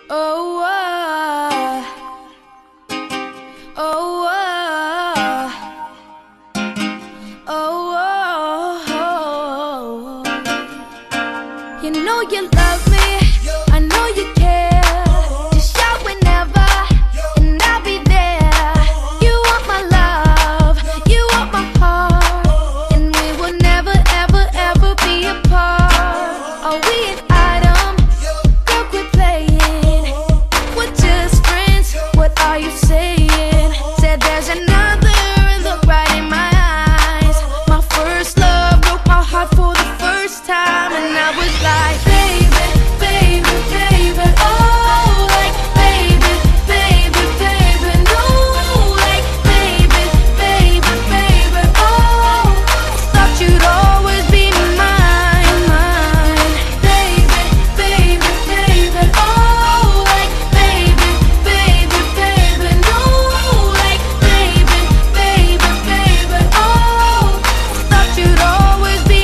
Oh, oh, oh, you know you love me, I know you care. Just shout whenever, and I'll be there. You want my love, you want my heart, and we will never, ever, ever be apart. Are we an item? Girl, quit playing. We're just friends, what are you saying? Said there's another, and look right in my eyes. My first love broke my heart for the first time, and I was like, baby, baby, baby, oh, like, baby, baby, baby, no, like, baby, baby, baby, oh, thought you'd always be mine, mine, baby, baby, baby, oh, like, baby, baby, baby, no, like, baby, baby, baby, oh, thought you'd always be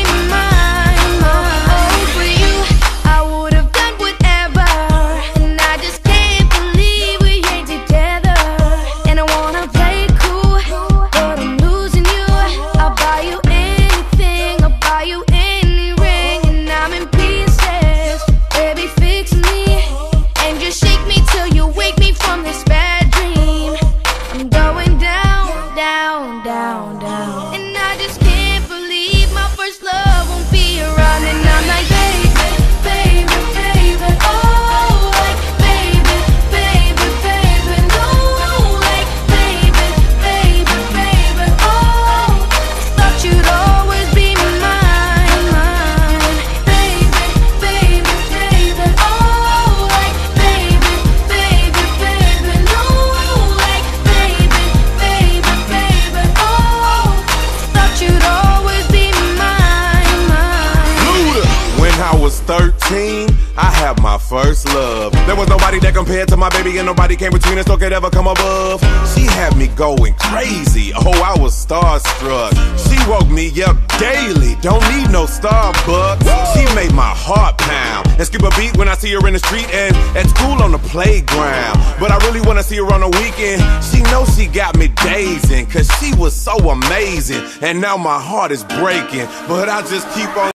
mine, mine. Oh, for you, I would have done whatever, and I just can't believe we ain't together. And I wanna play cool, but I'm losing you. I'll buy you anything, I'll buy you any ring, and I'm in pieces. Baby, fix me, and just shake me till you wake me from this bad dream. I'm going down, down, down, down, and I just can't believe my first love won't be around. And I'm like, baby, baby, baby, oh, like, baby, baby, baby, no, like, baby, baby, baby, oh, thought you'd always be mine, mine, baby, baby, baby, oh, like, baby, baby, baby, no, like, baby, baby, baby, oh, thought you'd always be mine, mine. Luda. When I was 13, I had my first love. There was nobody that compared to my baby, and nobody came between us or could ever come above. She had me going crazy, oh, I was starstruck. She woke me up daily, don't need no Starbucks. She made my heart pound and skip a beat when I see her in the street and at school on the playground. But I really wanna see her on the weekend. She knows she got me dazing, cause she was so amazing. And now my heart is breaking, but I just keep on